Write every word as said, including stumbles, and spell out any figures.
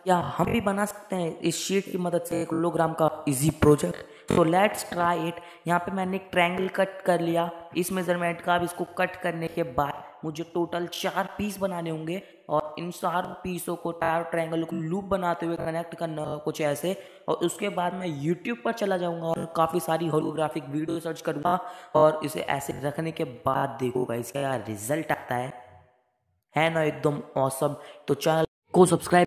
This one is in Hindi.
क्या हम भी बना सकते हैं इस शीट की मदद से एक होलोग्राम का easy project? So let's try it. यहाँ पे मैंने एक ट्रायंगल कट कर लिया इस मेजरमेंट का। अब इसको कट करने के बाद मुझे टोटल चार पीस बनाने होंगे और इन चार पीसों को चार ट्रायंगल को लूप बनाते हुए कनेक्ट करना होगा कुछ ऐसे। और उसके बाद मैं यूट्यूब पर चला जाऊंगा और काफ़ी सारी होलोग्राफिक वीडियो सर्च करूंगा और इसे ऐसे रखने के बाद देखूंगा इसका यार रिजल्ट आता है है ना एकदम ऑसम। तो चैनल को सब्सक्राइब